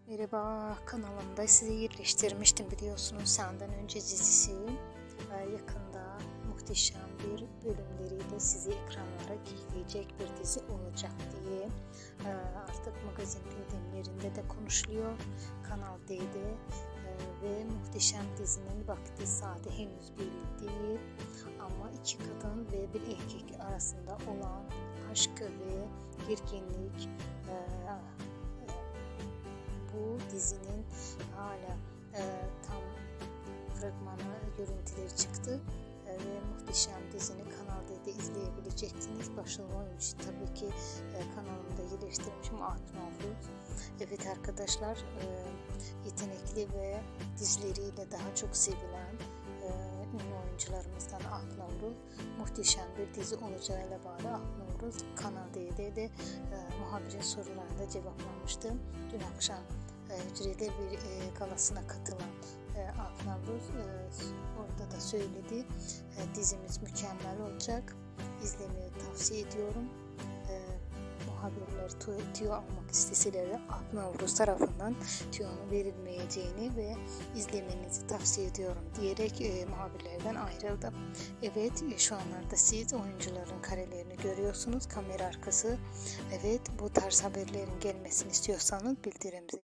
Merhaba, kanalımda sizi yerleştirmiştim biliyorsunuz Senden Önce dizisi yakında muhteşem bir bölümleriyle sizi ekranlara gelecek bir dizi olacak diye artık magazin gündemlerinde de konuşuluyor Kanal D'de ve muhteşem dizinin vakti saati henüz belli değil ama iki kadın ve bir erkek arasında olan aşk ve gerginlik bu dizinin hala tam fragmanı görüntüleri çıktı ve muhteşem dizini Kanal D'de izleyebileceksiniz. Başrol oyuncusu tabii ki kanalımda yerleştirmişim Aknur. Evet arkadaşlar, yetenekli ve dizileriyle daha çok sevilen ünlü oyuncularımızdan Aknur muhteşem bir dizi olacağıyla bağlı Aknur Kanal D'de de muhabirin sorularına cevaplamıştı. Dün akşam Hücrede bir galasına katılan Aknur orada da söyledi. Dizimiz mükemmel olacak. İzlemeyi tavsiye ediyorum. Muhabirler tüyo almak isteseler de Aknur tarafından tüyonun verilmeyeceğini ve izlemenizi tavsiye ediyorum diyerek muhabirlerden ayrıldı. Evet, şu anlarda siz oyuncuların karelerini görüyorsunuz. Kamera arkası. Evet, bu tarz haberlerin gelmesini istiyorsanız bildirimleri